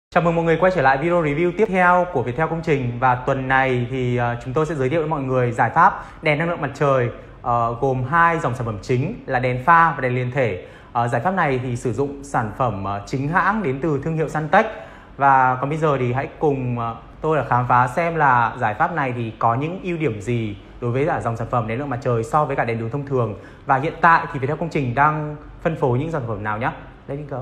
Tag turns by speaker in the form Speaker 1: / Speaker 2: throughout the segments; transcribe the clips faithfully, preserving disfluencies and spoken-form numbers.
Speaker 1: Chào mừng mọi người quay trở lại video review tiếp theo của Viettel Công Trình. Và tuần này thì uh, chúng tôi sẽ giới thiệu với mọi người giải pháp đèn năng lượng mặt trời uh, gồm hai dòng sản phẩm chính là đèn pha và đèn liền thể. Uh, giải pháp này thì sử dụng sản phẩm uh, chính hãng đến từ thương hiệu Suntex. Và còn bây giờ thì hãy cùng uh, tôi là khám phá xem là giải pháp này thì có những ưu điểm gì đối với cả dòng sản phẩm đèn năng lượng mặt trời so với cả đèn đường thông thường. Và hiện tại thì Viettel Công Trình đang phân phối những sản phẩm nào nhé. Let's go.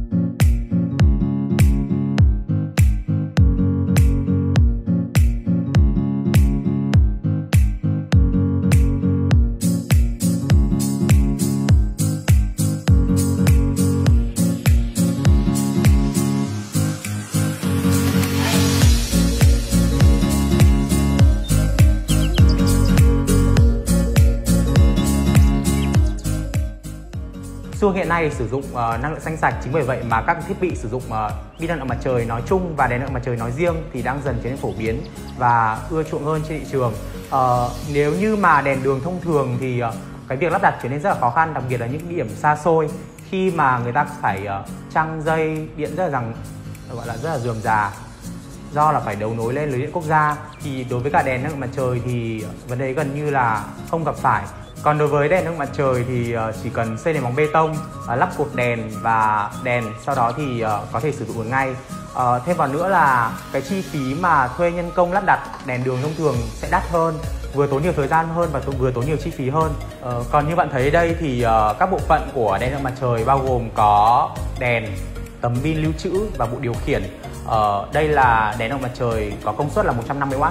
Speaker 1: Xu hướng hiện nay sử dụng uh, năng lượng xanh sạch, chính bởi vậy mà các thiết bị sử dụng uh, pin năng lượng mặt trời nói chung và đèn năng lượng mặt trời nói riêng thì đang dần trở nên phổ biến và ưa chuộng hơn trên thị trường. Uh, nếu như mà đèn đường thông thường thì uh, cái việc lắp đặt trở nên rất là khó khăn, đặc biệt là những điểm xa xôi khi mà người ta phải uh, trăng dây điện rất là rằng gọi là rất là rườm rà do là phải đấu nối lên lưới điện quốc gia. Thì đối với cả đèn năng lượng mặt trời thì vấn đề gần như là không gặp phải. Còn đối với đèn năng lượng mặt trời thì chỉ cần xây nền móng bê tông, lắp cột đèn và đèn, sau đó thì có thể sử dụng được ngay. Thêm vào nữa là cái chi phí mà thuê nhân công lắp đặt đèn đường thông thường sẽ đắt hơn, vừa tốn nhiều thời gian hơn và vừa tốn nhiều chi phí hơn. Còn như bạn thấy đây thì các bộ phận của đèn năng lượng mặt trời bao gồm có đèn, tấm pin lưu trữ và bộ điều khiển. Đây là đèn năng lượng mặt trời có công suất là một trăm năm mươi oát.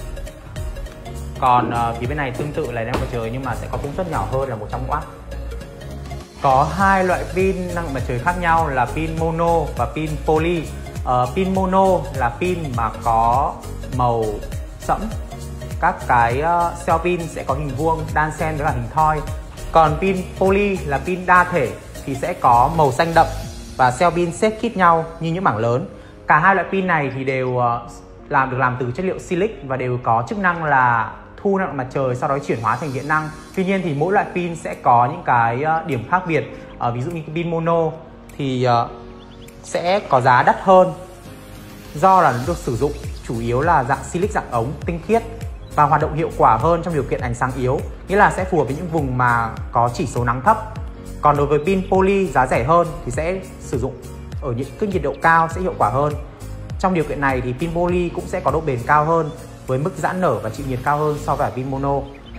Speaker 1: Còn uh, phía bên này tương tự là đèn năng lượng mặt trời nhưng mà sẽ có công suất nhỏ hơn là một trăm oát. Có hai loại pin năng lượng mặt trời khác nhau là pin mono và pin poly. uh, Pin mono là pin mà có màu sẫm, các cái uh, cell pin sẽ có hình vuông đan xen với cả hình thoi. Còn pin poly là pin đa thể thì sẽ có màu xanh đậm và cell pin xếp khít nhau như những mảng lớn. Cả hai loại pin này thì đều uh, làm được làm từ chất liệu silic và đều có chức năng là thu năng lượng mặt trời sau đó chuyển hóa thành điện năng. Tuy nhiên thì mỗi loại pin sẽ có những cái điểm khác biệt. uh, Ví dụ như pin mono thì uh, sẽ có giá đắt hơn do là nó được sử dụng chủ yếu là dạng silic dạng ống tinh khiết và hoạt động hiệu quả hơn trong điều kiện ánh sáng yếu, nghĩa là sẽ phù hợp với những vùng mà có chỉ số nắng thấp. Còn đối với pin poly giá rẻ hơn thì sẽ sử dụng ở những cái nhiệt độ cao sẽ hiệu quả hơn. Trong điều kiện này thì pin poly cũng sẽ có độ bền cao hơn với mức giãn nở và chịu nhiệt cao hơn so với pin mono.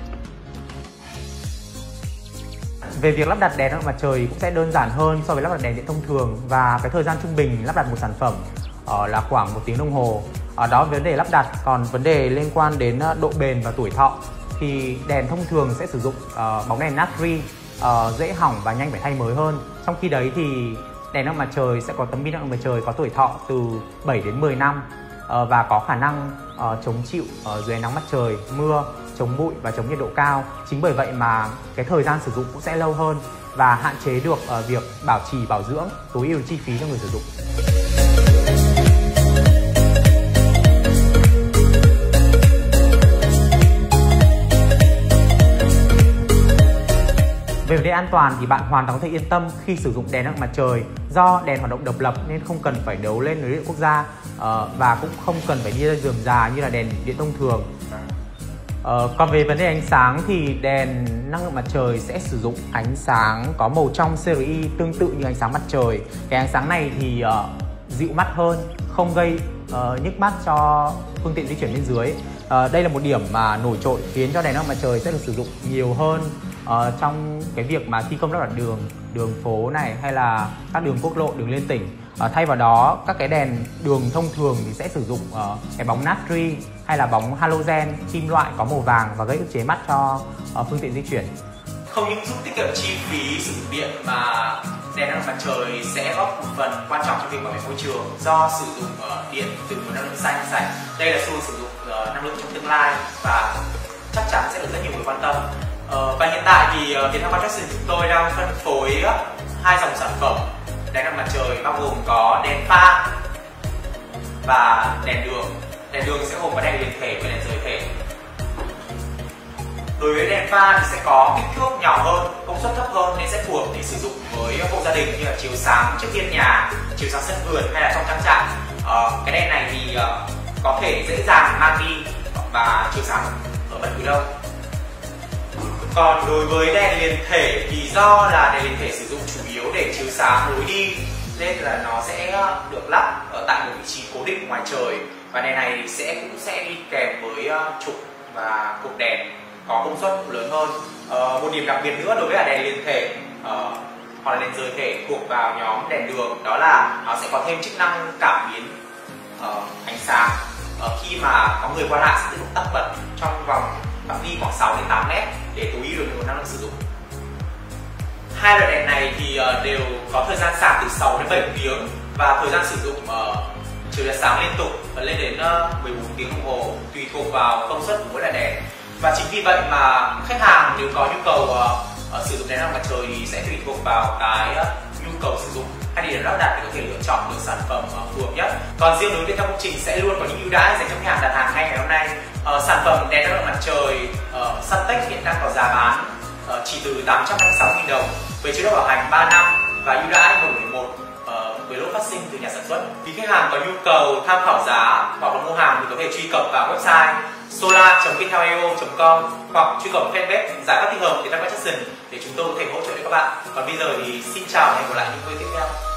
Speaker 1: Về việc lắp đặt đèn năng lượng mặt trời cũng sẽ đơn giản hơn so với lắp đặt đèn điện thông thường, và cái thời gian trung bình lắp đặt một sản phẩm uh, là khoảng một tiếng đồng hồ. Ở đó vấn đề lắp đặt. Còn vấn đề liên quan đến độ bền và tuổi thọ thì đèn thông thường sẽ sử dụng uh, bóng đèn natri, uh, dễ hỏng và nhanh phải thay mới hơn. Trong khi đấy thì đèn năng lượng mặt trời sẽ có tấm pin năng lượng mặt trời có tuổi thọ từ bảy đến mười năm uh, và có khả năng uh, chống chịu uh, dưới nắng mặt trời, mưa, chống bụi và chống nhiệt độ cao. Chính bởi vậy mà cái thời gian sử dụng cũng sẽ lâu hơn và hạn chế được uh, việc bảo trì bảo dưỡng, tối ưu chi phí cho người sử dụng. Về vấn đề an toàn thì bạn hoàn toàn có thể yên tâm khi sử dụng đèn năng lượng mặt trời, do đèn hoạt động độc lập nên không cần phải đấu lên lưới điện quốc gia uh, và cũng không cần phải đi ra rườm rà như là đèn điện thông thường. Uh, còn về vấn đề ánh sáng thì đèn năng lượng mặt trời sẽ sử dụng ánh sáng có màu trong xê rờ i tương tự như ánh sáng mặt trời. Cái ánh sáng này thì uh, dịu mắt hơn, không gây uh, nhức mắt cho phương tiện di chuyển bên dưới. Uh, đây là một điểm mà nổi trội khiến cho đèn năng lượng mặt trời sẽ được sử dụng nhiều hơn Uh, trong cái việc mà thi công lắp đặt đường, đường phố này hay là các đường quốc lộ, đường liên tỉnh. Uh, thay vào đó, các cái đèn đường thông thường thì sẽ sử dụng uh, cái bóng natri hay là bóng halogen, kim loại có màu vàng và gây ức chế mắt cho uh, phương tiện di chuyển. Không những giúp tiết kiệm chi phí sử dụng điện mà đèn năng lượng mặt trời sẽ góp một phần quan trọng trong việc bảo vệ môi trường do sử dụng uh, điện từ nguồn năng lượng xanh sạch. Đây là xu hướng sử dụng uh, năng lượng trong tương lai và chắc chắn sẽ được rất nhiều người quan tâm. Uh, và hiện tại thì uh, Viettel Construction chúng tôi đang phân phối uh, hai dòng sản phẩm đèn năng mặt trời bao gồm có đèn pha và đèn đường. Đèn đường sẽ gồm có đèn liền thể và đèn rời thể. Đối với đèn pha thì sẽ có kích thước nhỏ hơn, công suất thấp hơn nên sẽ phù hợp để sử dụng với hộ gia đình như là chiếu sáng trước hiên nhà, chiếu sáng sân vườn hay là trong trang trại. thì uh, có thể dễ dàng mang đi và chiếu sáng ở bất cứ đâu. Còn đối với đèn liền thể thì do là đèn liền thể sử dụng chủ yếu để chiếu sáng lối đi nên là nó sẽ được lắp ở tại một vị trí cố định ngoài trời, và đèn này sẽ cũng sẽ đi kèm với trục và cột đèn có công suất lớn hơn. Uh, một điểm đặc biệt nữa đối với đèn liền thể uh, hoặc là đèn rời thể thuộc vào nhóm đèn đường, đó là nó sẽ có thêm chức năng cảm biến uh, ánh sáng uh, khi mà có người qua lại sẽ tiếp tục tắt bật trong vòng phạm vi khoảng sáu đến tám mét để tối ưu được nguồn năng lượng sử dụng. Hai loại đèn này thì uh, đều có thời gian sạc từ sáu đến bảy tiếng và thời gian sử dụng uh, chiếu sáng liên tục lên đến uh, mười bốn tiếng đồng hồ tùy thuộc vào công suất của mỗi loại đèn. Và chính vì vậy mà khách hàng nếu có nhu cầu uh, uh, sử dụng đèn năng mặt trời thì sẽ tùy thuộc vào cái uh, nhu cầu sử dụng hay địa điểm lắp đặt để có thể lựa chọn được sản phẩm uh, phù hợp nhất. Còn riêng đối với Viettel Công Trình sẽ luôn có những ưu đãi dành cho khách hàng đặt hàng ngay ngày hôm nay. Uh, sản phẩm đèn năng lượng mặt trời uh, Suntex hiện đang có giá bán uh, chỉ từ tám trăm năm mươi sáu nghìn đồng với chế độ bảo hành ba năm và ưu đãi một một một uh, với lốt phát sinh từ nhà sản xuất. Vì khách hàng có nhu cầu tham khảo giá hoặc là mua hàng thì có thể truy cập vào website solar chấm viettel i o chấm com hoặc truy cập fanpage giải pháp thích hợp Viettel Construction để chúng tôi có thể hỗ trợ cho các bạn. Còn bây giờ thì xin chào và hẹn gặp lại những video tiếp theo.